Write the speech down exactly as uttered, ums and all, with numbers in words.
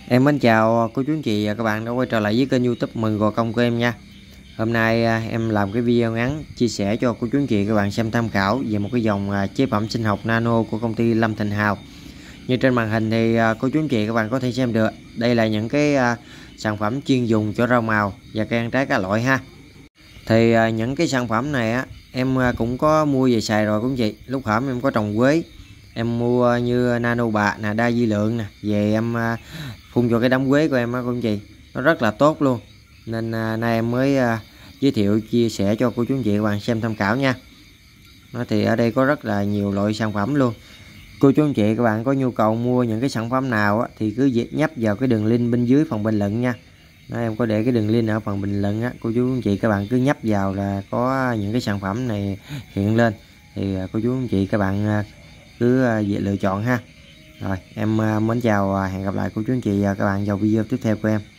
Em mến chào cô chú anh chị và các bạn đã quay trở lại với kênh YouTube Mừng Gò Công của em nha. Hôm nay à, em làm cái video ngắn chia sẻ cho cô chú anh chị các bạn xem tham khảo về một cái dòng à, chế phẩm sinh học nano của công ty Lâm Thành Hào. Như trên màn hình thì à, cô chú anh chị các bạn có thể xem được. Đây là những cái à, sản phẩm chuyên dùng cho rau màu và cây ăn trái các loại ha. Thì à, những cái sản phẩm này á em à, cũng có mua về xài rồi cô chú anh chị. Lúc hổm em có trồng quế, em mua như nano bạc nè, đa di lượng nè, về em à, phun cho cái đám quế của em á cô anh chị, nó rất là tốt luôn, nên à, nay em mới à, giới thiệu chia sẻ cho cô chú anh chị các bạn xem tham khảo nha. Nó thì ở đây có rất là nhiều loại sản phẩm luôn. Cô chú anh chị các bạn có nhu cầu mua những cái sản phẩm nào á, thì cứ nhấp vào cái đường link bên dưới phần bình luận nha. Đó, em có để cái đường link ở phần bình luận á, cô chú anh chị các bạn cứ nhấp vào là có những cái sản phẩm này hiện lên, thì cô chú anh chị các bạn cứ về lựa chọn ha. Rồi em mến chào, hẹn gặp lại cô chú anh chị và các bạn vào video tiếp theo của em.